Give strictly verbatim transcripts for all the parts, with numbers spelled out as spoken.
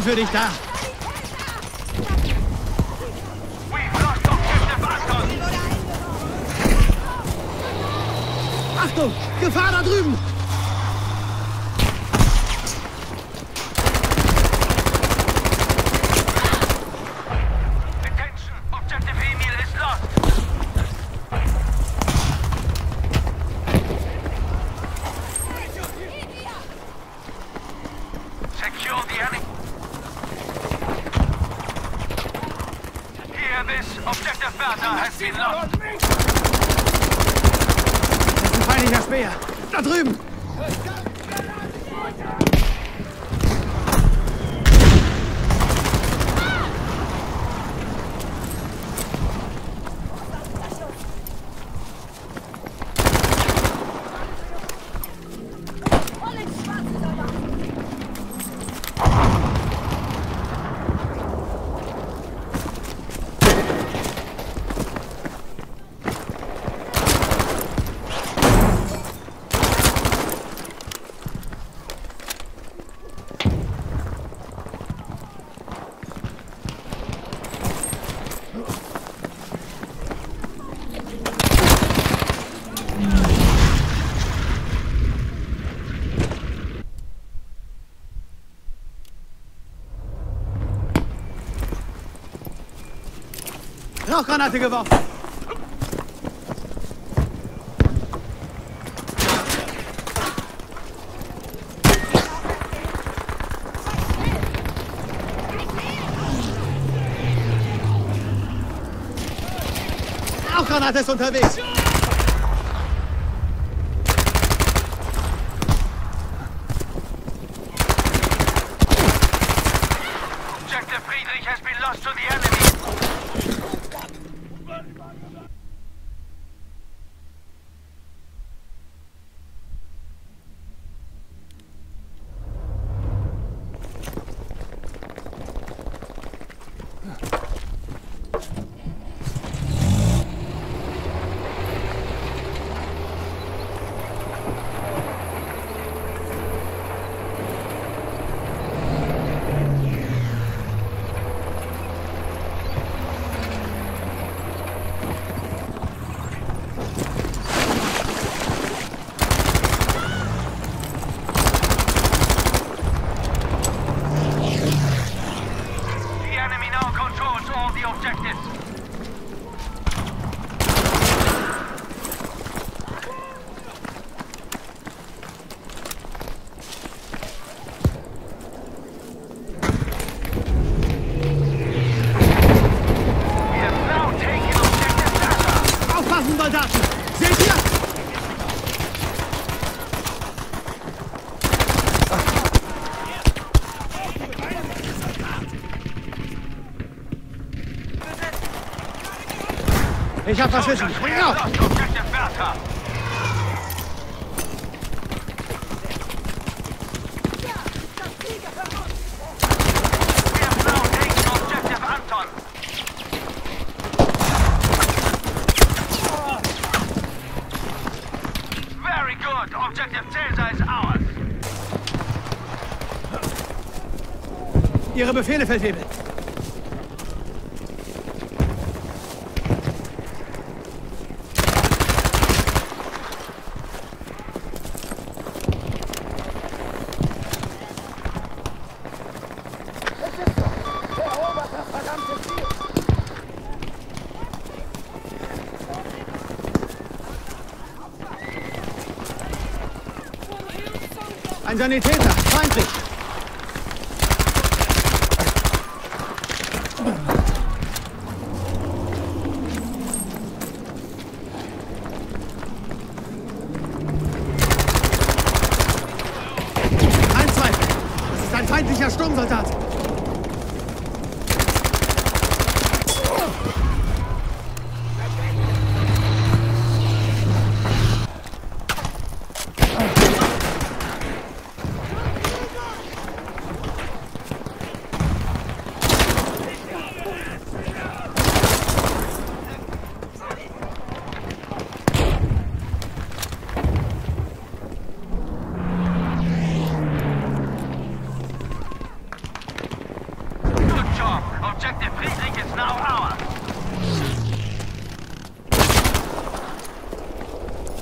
für dich da. Achtung! Gefahr da drüben! Attention! Objective Emil is lost! Secure the enemy. Hear this. Objective Bertha has been lost. Das ist ein feindlicher Speer. Da drüben! Rauchgranate geworfen! Rauchgranate ist unterwegs! Objective Friedrich has been lost to the enemy. Soldaten! Seht ihr? Ich hab was wissen. Spring auf! Ihre Befehle, Feldwebel. Ein Sanitäter, feindlich. Kein Zweifel. Das ist ein feindlicher Sturmsoldat.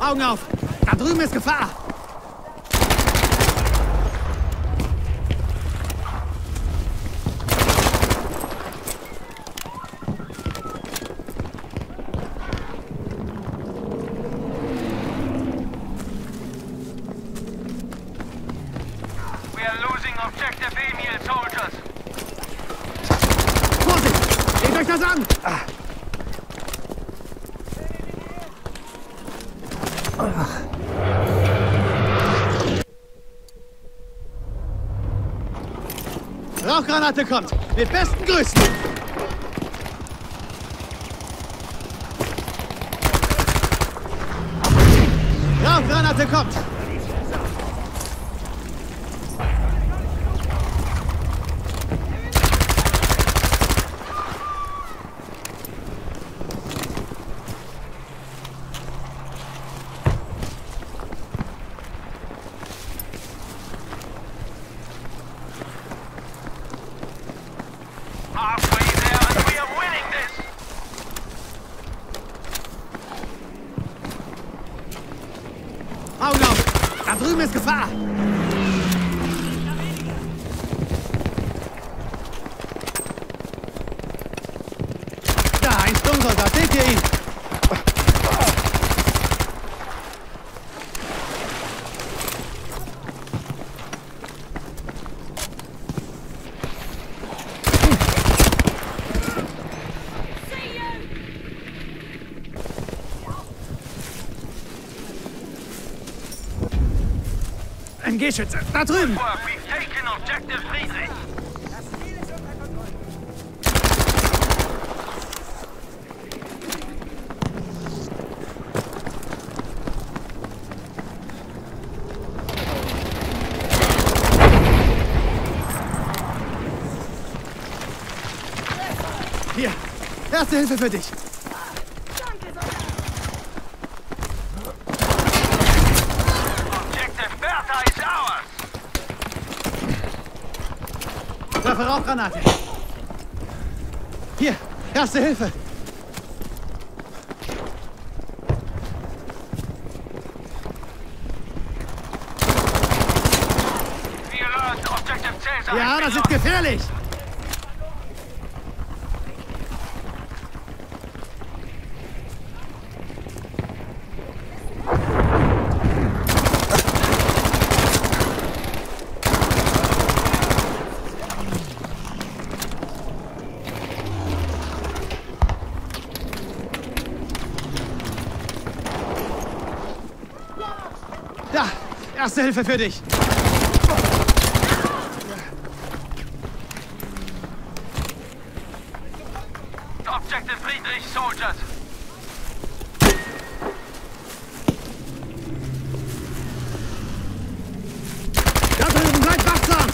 Augen auf! Da drüben ist Gefahr! We are losing objective Emil, soldiers. Vorsicht! Seht euch das an! Rauchgranate kommt! Mit besten Grüßen! Rauchgranate kommt! Halfway there and we are winning this. Augen auf! Da drüben ist Gefahr! Da, ein Sturmsoldat! Seht ihr ihn? Ein G-Schütze! Da drüben! Work, we've taken objective Friedrich. Hier! Erste Hilfe für dich! Objective Bertha is ours. Werfe Rauchgranate! Hier! Erste Hilfe! Wir learned objective Caesar. Ja, has das been ist gefährlich! Da! Erste Hilfe für dich! Objective Friedrich, soldiers. Da drüben, bleibt wachsam!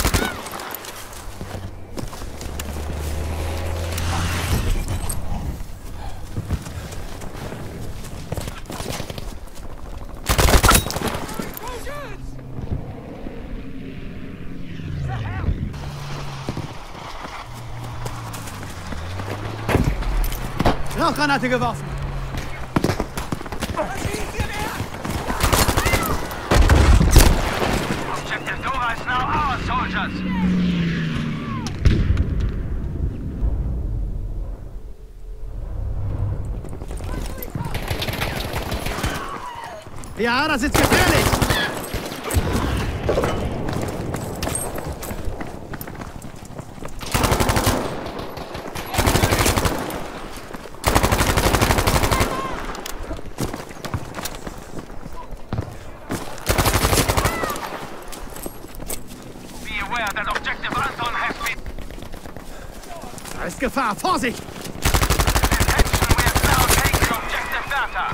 Rauchgranate geworfen! Objective Dora is now ours, soldiers. Ja, das ist gefährlich! Be aware that objective Anton has been... Da ist Gefahr! Vorsicht! Attention, we have now taken objective Bertha.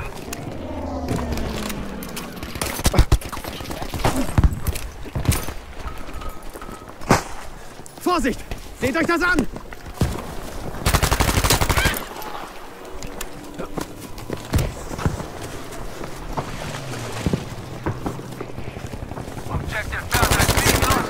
Vorsicht! Seht euch das an! Objective Bertha is being lost.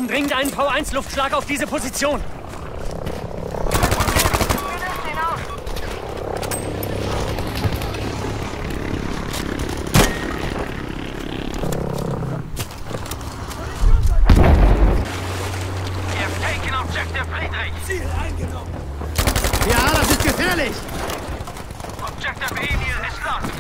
brauchen dringend einen V eins Luftschlag auf diese Position. Ziel eingenommen. Ja, das ist gefährlich. Objective Emil ist lost.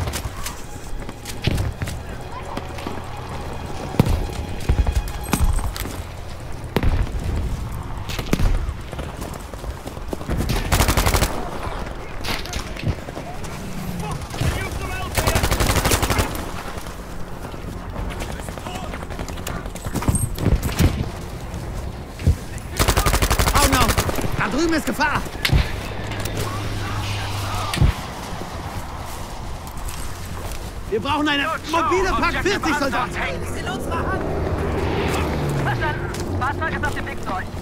Augen auf. Da drüben ist Gefahr. Wir brauchen eine mobile Pak vierzig Soldaten. Ist in unserer Hand. Verstanden. Fahrzeug ist auf dem Weg zu euch.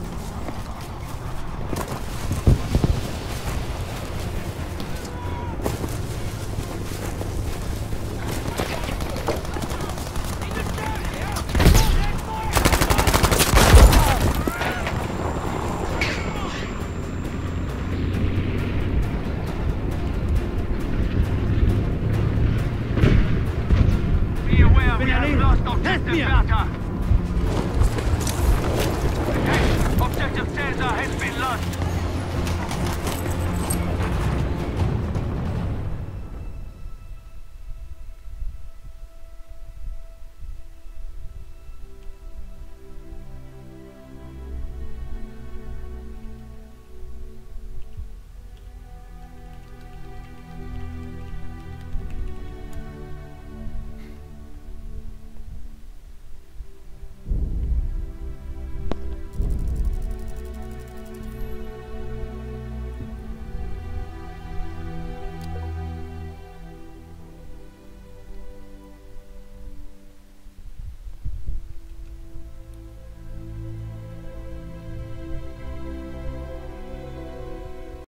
Bin erledigt. Helft mir!